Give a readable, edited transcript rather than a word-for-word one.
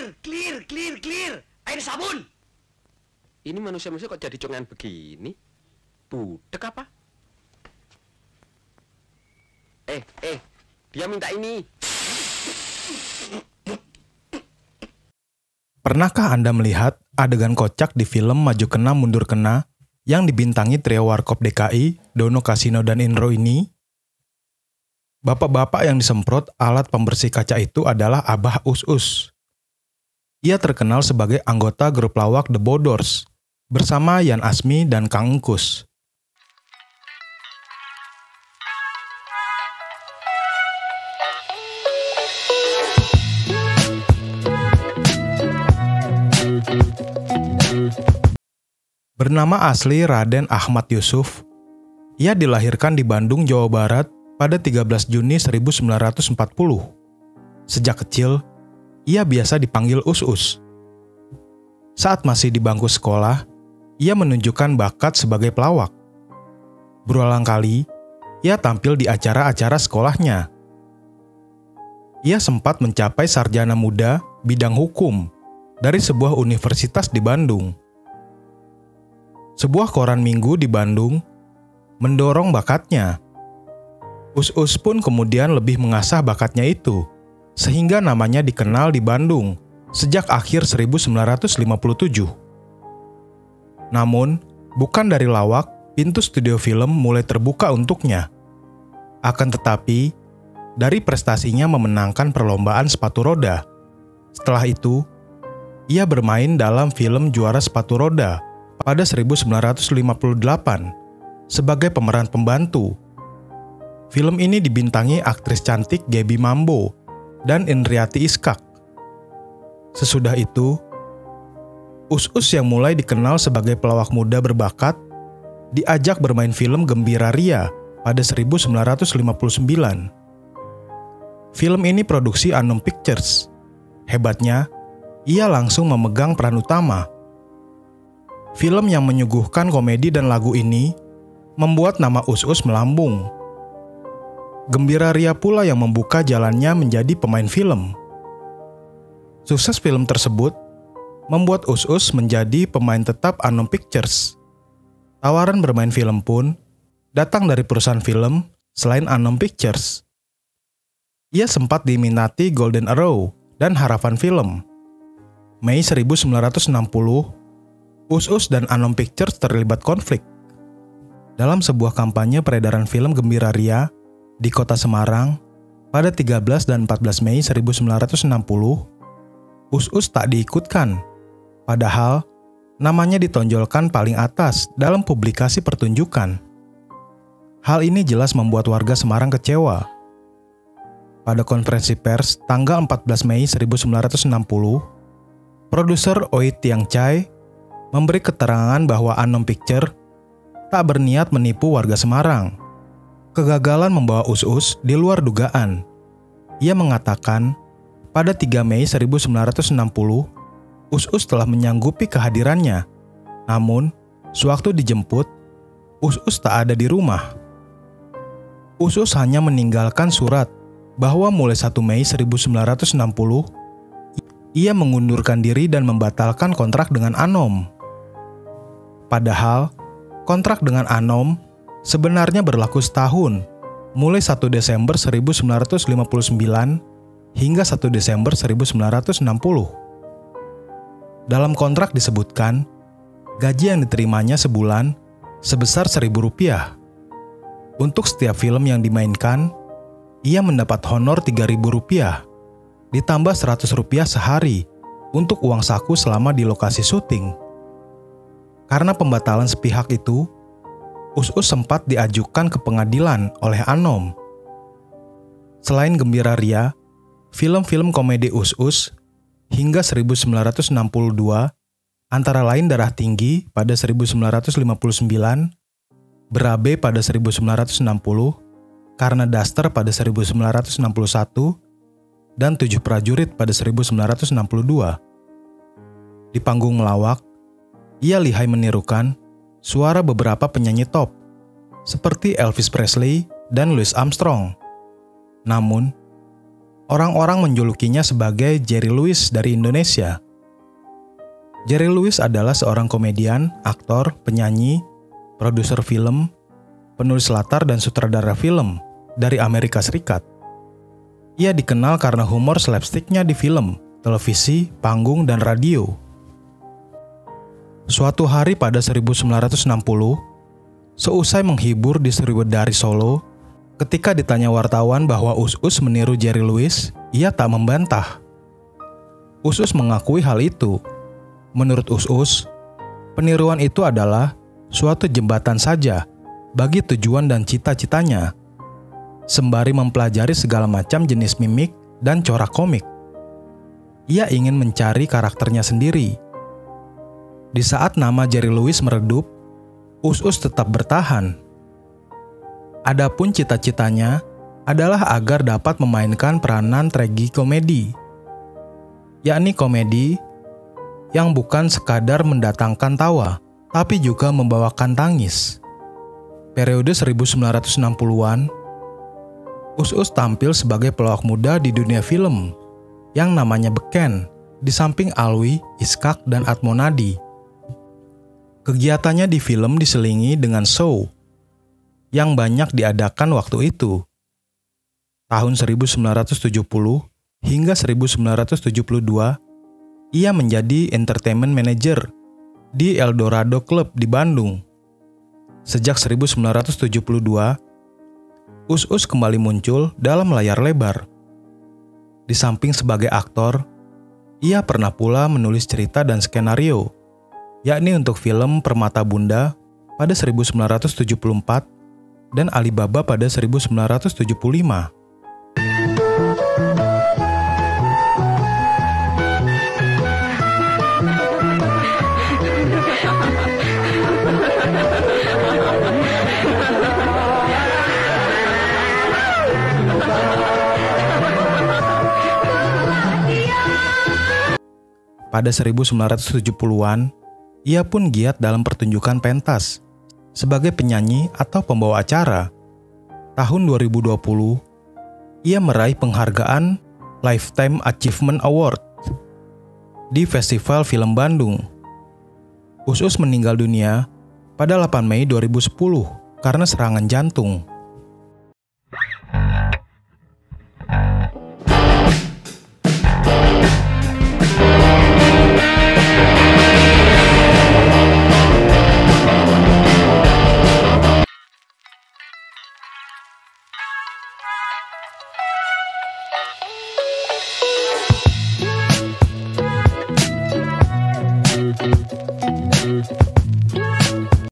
Clear. Air sabun. Ini manusia-manusia kok jadi congan begini? Budek apa? Dia minta ini. Pernahkah Anda melihat adegan kocak di film Maju Kena Mundur Kena yang dibintangi trio Warkop DKI, Dono Kasino dan Indro ini? Bapak-bapak yang disemprot alat pembersih kaca itu adalah Abah Us-Us. Ia terkenal sebagai anggota grup lawak The Bodors bersama Yan Asmi dan Kang Engkus. Bernama asli Raden Ahmad Yusuf, ia dilahirkan di Bandung, Jawa Barat pada 13 Juni 1940. Sejak kecil, ia biasa dipanggil Us-Us. Saat masih di bangku sekolah, ia menunjukkan bakat sebagai pelawak. Berulang kali, ia tampil di acara-acara sekolahnya. Ia sempat mencapai sarjana muda bidang hukum dari sebuah universitas di Bandung. Sebuah koran minggu di Bandung mendorong bakatnya. Us-Us pun kemudian lebih mengasah bakatnya itu, sehingga namanya dikenal di Bandung sejak akhir 1957. Namun, bukan dari lawak, pintu studio film mulai terbuka untuknya. Akan tetapi, dari prestasinya memenangkan perlombaan sepatu roda. Setelah itu, ia bermain dalam film Juara Sepatu Roda pada 1958 sebagai pemeran pembantu. Film ini dibintangi aktris cantik Gaby Mambo dan Indriati Iskak. Sesudah itu, Us-Us yang mulai dikenal sebagai pelawak muda berbakat diajak bermain film Gembira Ria pada 1959. Film ini produksi Anom Pictures. Hebatnya, ia langsung memegang peran utama. Film yang menyuguhkan komedi dan lagu ini membuat nama Us-Us melambung. Gembira Ria pula yang membuka jalannya menjadi pemain film. Sukses film tersebut membuat Us-Us menjadi pemain tetap Anom Pictures. Tawaran bermain film pun datang dari perusahaan film selain Anom Pictures. Ia sempat diminati Golden Arrow dan Harapan Film. Mei 1960, Us-Us dan Anom Pictures terlibat konflik. Dalam sebuah kampanye peredaran film Gembira Ria di kota Semarang pada 13 dan 14 Mei 1960, Us-Us tak diikutkan. Padahal, namanya ditonjolkan paling atas dalam publikasi pertunjukan. Hal ini jelas membuat warga Semarang kecewa. Pada konferensi pers tanggal 14 Mei 1960, produser Oi Tiang Chai memberi keterangan bahwa Anom Picture tak berniat menipu warga Semarang. Kegagalan membawa Us-Us di luar dugaan. Ia mengatakan, pada 3 Mei 1960, Us-Us telah menyanggupi kehadirannya. Namun, sewaktu dijemput, Us-Us tak ada di rumah. Us-Us hanya meninggalkan surat bahwa mulai 1 Mei 1960, ia mengundurkan diri dan membatalkan kontrak dengan Anom. Padahal, kontrak dengan Anom sebenarnya berlaku setahun, mulai 1 Desember 1959 hingga 1 Desember 1960. Dalam kontrak disebutkan, gaji yang diterimanya sebulan sebesar Rp1.000. Untuk setiap film yang dimainkan, ia mendapat honor Rp3.000, ditambah Rp100 sehari untuk uang saku selama di lokasi syuting. Karena pembatalan sepihak itu, Us-Us sempat diajukan ke pengadilan oleh Anom. Selain Gembira Ria, film-film komedi Us-Us hingga 1962, antara lain Darah Tinggi pada 1959, Berabe pada 1960, Karena Daster pada 1961, dan 7 Prajurit pada 1962. Di panggung melawak, ia lihai menirukan suara beberapa penyanyi top, seperti Elvis Presley dan Louis Armstrong. Namun, Orang-orang menjulukinya sebagai Jerry Lewis dari Indonesia. Jerry Lewis adalah seorang komedian, aktor, penyanyi, produser film, penulis latar dan sutradara film dari Amerika Serikat. Ia dikenal karena humor slapsticknya di film, televisi, panggung, dan radio. Suatu hari pada 1960, seusai menghibur di Sriwedari Solo, ketika ditanya wartawan bahwa Us-Us meniru Jerry Lewis, ia tak membantah. Us-Us mengakui hal itu. Menurut Us-Us, peniruan itu adalah suatu jembatan saja bagi tujuan dan cita-citanya, sembari mempelajari segala macam jenis mimik dan corak komik. Ia ingin mencari karakternya sendiri. Di saat nama Jerry Lewis meredup, Us-Us tetap bertahan. Adapun cita-citanya adalah agar dapat memainkan peranan tragikomedi, yakni komedi yang bukan sekadar mendatangkan tawa, tapi juga membawakan tangis. Periode 1960-an, Us-Us tampil sebagai pelawak muda di dunia film yang namanya beken, di samping Alwi, Iskak, dan Atmonadi. Kegiatannya di film diselingi dengan show yang banyak diadakan waktu itu. Tahun 1970 hingga 1972, ia menjadi entertainment manager di Eldorado Club di Bandung. Sejak 1972, Us-Us kembali muncul dalam layar lebar. Di samping sebagai aktor, ia pernah pula menulis cerita dan skenario, yakni untuk film Permata Bunda pada 1974 dan Alibaba pada 1975. Pada 1970-an, ia pun giat dalam pertunjukan pentas sebagai penyanyi atau pembawa acara. Tahun 2020, ia meraih penghargaan Lifetime Achievement Award di Festival Film Bandung. Us-Us meninggal dunia pada 8 Mei 2010 karena serangan jantung.